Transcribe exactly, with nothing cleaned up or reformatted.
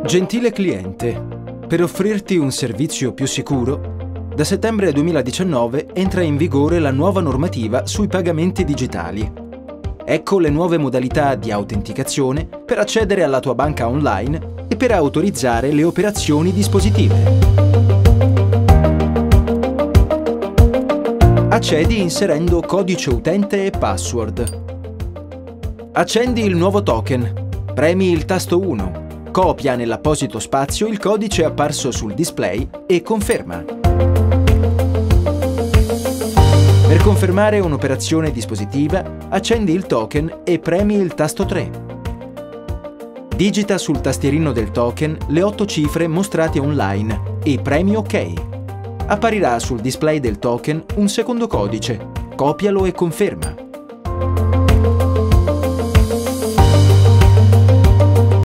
Gentile cliente, per offrirti un servizio più sicuro, da settembre duemiladiciannove entra in vigore la nuova normativa sui pagamenti digitali. Ecco le nuove modalità di autenticazione per accedere alla tua banca online e per autorizzare le operazioni dispositive. Accedi inserendo codice utente e password. Accendi il nuovo token, premi il tasto uno, copia nell'apposito spazio il codice apparso sul display e conferma. Per confermare un'operazione dispositiva, accendi il token e premi il tasto tre. Digita sul tastierino del token le otto cifre mostrate online e premi OK. Apparirà sul display del token un secondo codice, copialo e conferma.